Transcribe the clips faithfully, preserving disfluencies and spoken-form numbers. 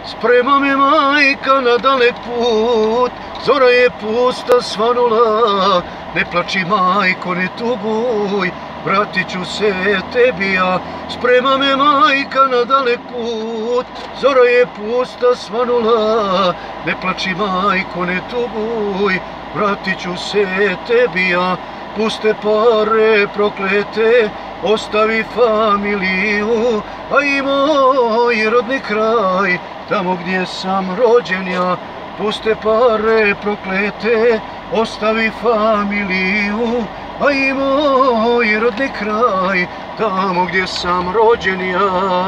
Sprema me majka na dalek put, zora je pusta svanula. Ne plači majko, ne tuguj, vratit ću se tebi ja. Sprema me majka na dalek put, zora je pusta svanula. Ne plači majko, ne tuguj, vratit ću se tebi ja. Puste pare proklete, ostavi familiju, a i moj rodni kraj, tamo gdje sam rođen ja. Puste pare proklete, ostavi familiju, a i moj rodni kraj, tamo gdje sam rođen ja.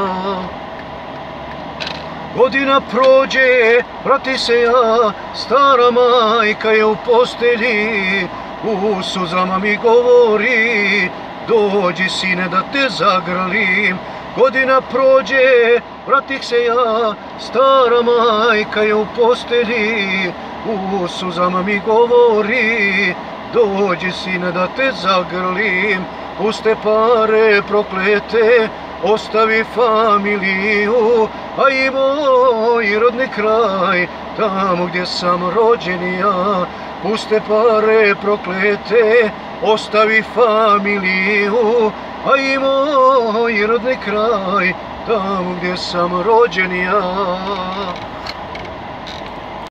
Godina prođe, vrati se ja, stara majka je u postelji, u suzama mi govori, dođi sine da te zagrlim. Godina prođe, vratih se ja, stara majka je u postelji, u suzama mi govori, dođi sine da te zagrlim. Puste pare proklete, ostavi familiju, a i moj rodni kraj, tamo gdje sam rođen ja. Puste pare proklete, ostavi familiju, a i moj rodni kraj, tamo gdje sam rođen ja.